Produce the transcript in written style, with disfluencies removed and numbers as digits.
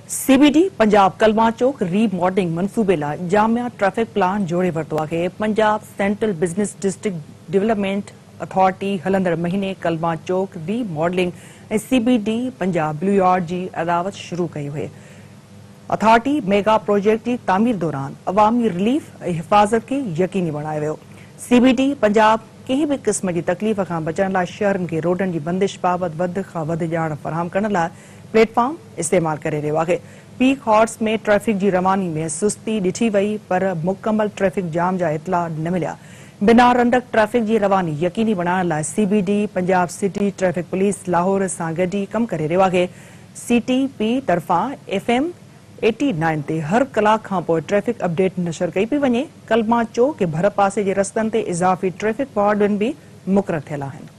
CBD Punjab कलमा Chowk remodelling मनसूबे लाइ जामिया ट्रैफिक प्लान जोड़े वरितो आहे। Punjab central business district development authority हलंदड़ महीने कलमा चौक रीमॉडलिंग ऐं सीबीडी पंजाब ब्लू यार्ड जी अदावत शुरू कई हुई। अथॉरिटी मेगा प्रोजेक्ट की तामीर दौरान अवामी रिलीफ ऐं हिफ़ाज़त के यकीनी बणायो वियो। सीबीडी पंजाब कंहिं भी क़िस्म की तकलीफ़ खां बचण लाइ शहरनि खे रोडनि जी बंदिश बाबति वधि खां वधि ॼाण फराहम करण लाइ प्लेटफॉर्म इस्तेमाल करे रहियो आहे। पीक हॉर्स में ट्रैफिक की रवानी में सुस्ती ॾिठी वई, पर मुकम्मल ट्रैफिक जाम जा इतला न मिलिया। बिना रंडक ट्रैफिक की रवानी यकीनी बनाइण लाइ CBD Punjab city traffic police Lahore सां गॾु कम करे रहियो आहे। सीटीपी तरफां FM 89 ते हर कलाक खां पोइ ट्रैफिक अपडेट नशर कई पई वञे। कलमा चौक के भर पासे जे रस्तनि ते इज़ाफ़ी ट्रैफिक वार्डन भी मुक़रर थियल आहिनि।